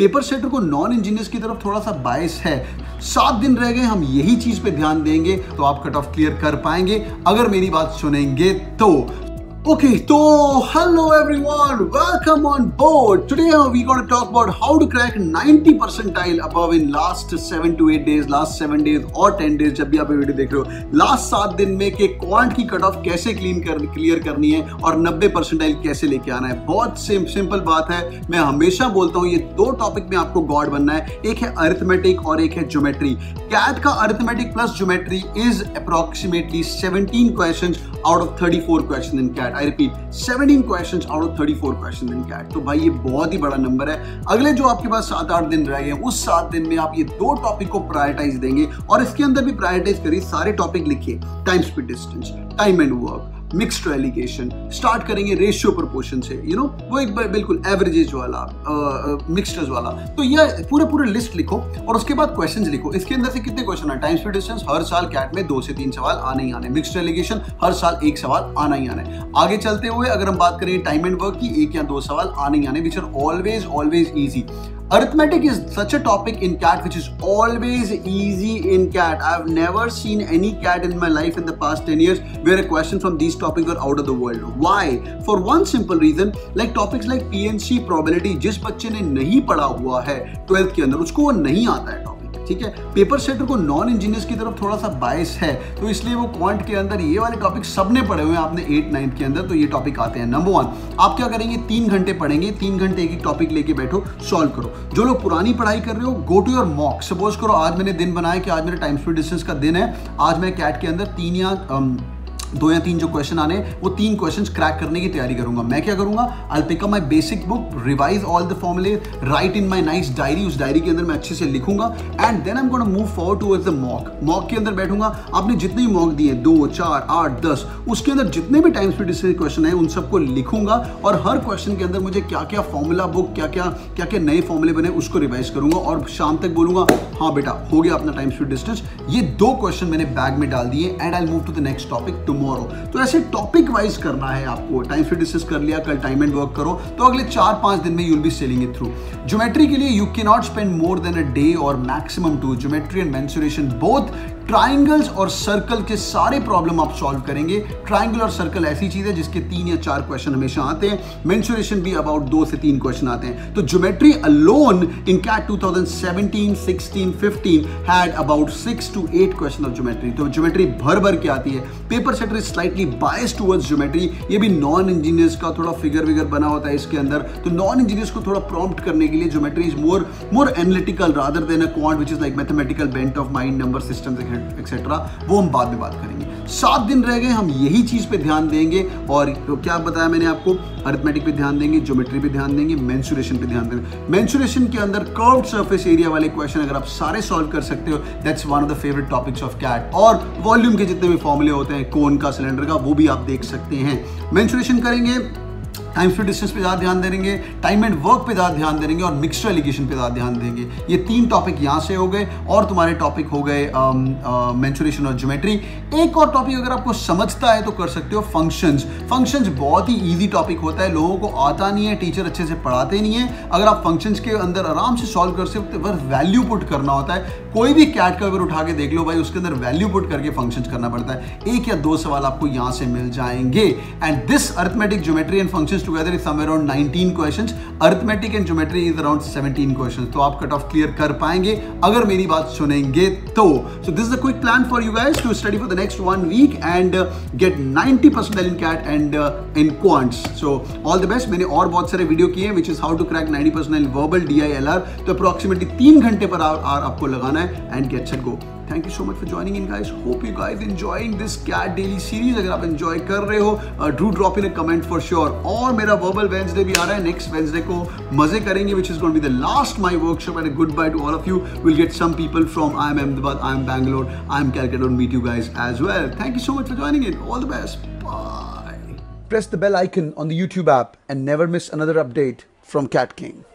Paper setter को non engineers की तरफ थोड़ा सा बायस है। 7 दिन रह गए, हम यही चीज पे ध्यान देंगे तो आप कट ऑफ क्लियर कर पाएंगे अगर मेरी बात सुनेंगे तो। Okay, so hello everyone, welcome on board. Today we're going to talk about how to crack 90 percentile above in last 7 to 8 days, last 7 days और 10 days जब भी आप ये वीडियो देख रहे हो, लास्ट 7 दिन में के क्वांट की कट ऑफ कैसे क्लियर करनी है और 90 परसेंटाइल कैसे लेके आना है। बहुत सिंपल बात है। मैं हमेशा बोलता हूँ ये दो टॉपिक में आपको गॉड बनना है, एक है अरिथमेटिक और एक है ज्योमेट्री। कैट का arithmetic plus geometry is approximately 17 questions out of 34 question in CAT. I repeat, 17 questions out of 34 questions in CAT। तो भाई ये बहुत ही बड़ा नंबर है। अगले जो आपके पास 7-8 दिन रह गए, उस 7 दिन में आप ये दो टॉपिक को प्रायोरिटाइज देंगे और इसके अंदर भी प्रायोरिटाइज करिए। सारे टॉपिक लिखिए, time speed distance, time and work, mixed alligation, start करेंगे रेशियो प्रोपोर्शन से, वो एक बिल्कुल एवरेजेज वाला, मिक्सचर्स वाला। तो ये पूरे लिस्ट लिखो और उसके बाद क्वेश्चंस लिखो। इसके अंदर से कितने क्वेश्चन है? टाइम स्पीड डिस्टेंस हर साल कैट में 2 से 3 सवाल आने ही आने, मिक्स्ड एलिगेशन हर साल 1 सवाल आना ही आना है। आगे चलते हुए अगर हम बात करें टाइम एंड वर्क की, 1 या 2 सवाल आने ही आने, which are always easy. Arithmetic is such a topic in CAT which is always easy in CAT. I've never seen any CAT in my life in the past 10 years where a question from these topics were out of the world. Why? For one simple reason, like topics like PNC, probability, जिस बच्चे ने नहीं पढ़ा हुआ है 12th के अंदर, उसको वो नहीं आता है टॉपिक, ठीक है। पेपर सेटर को नॉन इंजीनियर्स की तरफ थोड़ा सा बायस है, तो इसलिए वो क्वांट के अंदर ये वाले टॉपिक सबने पढ़े हुए हैं आपने 8-9 के अंदर, तो ये टॉपिक आते हैं। नंबर 1, आप क्या करेंगे? 3 घंटे पढ़ेंगे, 3 घंटे एक टॉपिक लेके बैठो, सॉल्व करो। जो लोग पुरानी पढ़ाई कर रहे हो, go to your mock. Suppose करो आज मैंने दिन बनाया कि आज मेरे टाइम स्पीड डिस्टेंस का दिन है, आज मैं कैट के अंदर 2 या 3 जो क्वेश्चन आने वो 3 क्वेश्चंस क्रैक करने की तैयारी करूंगा। मैं क्या करूंगा? I pick up my basic book, revise all the formulae, write in my nice diary. उस डायरी के अंदर मैं अच्छे से लिखूंगा and then I am gonna move forward towards the mock. Mock के अंदर बैठूंगा, आपने जितने भी मॉक दिए 2, 4, 8, 10, उसके अंदर जितने भी टाइम स्पीड डिस्टेंस क्वेश्चन है उन सबको लिखूंगा और हर क्वेश्चन के अंदर मुझे क्या क्या फॉर्मूला बुक, क्या क्या नए फॉर्मूले बने उसको रिवाइज करूंगा और शाम तक बोलूंगा हाँ बेटा हो गया अपना टाइम स्पीड डिस्टेंस। ये 2 क्वेश्चन मैंने बैग में डाल दिए and I move to the next topic tomorrow. तो ऐसे टॉपिक वाइज करना है आपको। टाइम स्पीड डिस्टेंस कर लिया, कल टाइम एंड वर्क करो, तो अगले 4-5 दिन में you will be sailing it through. Geometry के लिए you can not spend more than a day और maximum 2। Geometry and mensuration both, triangles और सर्कल के सारे प्रॉब्लम आप सॉल्व करेंगे। ट्राइंगल और सर्कल ऐसी चीज है जिसके 3 या 4 क्वेश्चन हमेशा आते हैं। मेंसुरेशन भी अबाउट 2 से 3 क्वेश्चन आते हैं। तो geometry alone in CAT 2017, 16, 15 had about 6 to 8 question of geometry. तो ज्योमेट्री भर के आती है। Paper setter is slightly biased towards geometry. ये भी नॉन इंजीनियर्स का थोड़ा फिगर बना होता है इसके अंदर, तो नॉन इंजीनियर्स को थोड़ा प्रॉम्प्ट करने के लिए geometry is more analytical rather than a quant which is like mathematical bent of mind, number systems etcetera. वो हम बाद में बात करेंगे। 7 दिन रह गए, हम यही चीज पे ध्यान देंगे और तो क्या बताया मैंने आपको? अरिथमेटिक पे ध्यान देंगे, ज्योमेट्री पे ध्यान देंगे, मेंसुरेशन पे ध्यान देंगे। मेंसुरेशन के अंदर कर्व्ड सरफेस एरिया वाले क्वेश्चन अगर आप सारे सॉल्व कर सकते हो, that's one of the favourite topics of CAT. और वॉल्यूम के जितने भी फॉर्मूले होते हैं, कोन का, सिलेंडर का, वो भी आप देख सकते हैं। मेंसुरेशन करेंगे, टाइम स्पीड डिस्टेंस पे ज़्यादा ध्यान देंगे, टाइम एंड वर्क पे ज़्यादा ध्यान देंगे और मिक्स्ड एलिगेशन पे ज़्यादा ध्यान देंगे। ये 3 टॉपिक यहाँ से हो गए और तुम्हारे टॉपिक हो गए मेंसुरेशन और ज्योमेट्री। एक और टॉपिक अगर आपको समझता है तो कर सकते हो, फंक्शंस। फंक्शंस बहुत ही ईजी टॉपिक होता है, लोगों को आता नहीं है, टीचर अच्छे से पढ़ाते नहीं है। अगर आप फंक्शंस के अंदर आराम से सॉल्व कर सकते हो, बस वैल्यू पुट करना होता है। कोई भी कैट का अगर उठा के देख लो भाई, उसके अंदर वैल्यू पुट करके फंक्शंस करना पड़ता है। 1 या 2 सवाल आपको यहाँ से मिल जाएंगे and this arithmetic, geometry and functions together is somewhere 19 questions. Arithmetic and geometry is around 17 questions. तो आप कट ऑफ क्लियर कर पाएंगे अगर मेरी बात सुनेंगे तो। So this is a quick plan for you guys to study for the next 1 week and get 90% in CAT and in quants. So all the best. मैंने और बहुत सारे वीडियो किए हैं which is how to crack 90% in verbal DILR. तो approximately 3 घंटे पर आपको लगाना है and get set go. Thank you so much for joining in guys. Hope you guys enjoying this CAT daily series. अगर आप enjoy कर रहे हो do drop in a comment for sure. और मेरा verbal Wednesday भी आ रहा है, next Wednesday को मजे करेंगे which is going to be the last my workshop and a goodbye to all of you. We'll get some people from I am Ahmedabad, I am Bangalore, I am Calcutta, meet you guys as well. Thank you so much for joining in. All the best. Bye. Press the bell icon on the YouTube app and never miss another update from CATKing.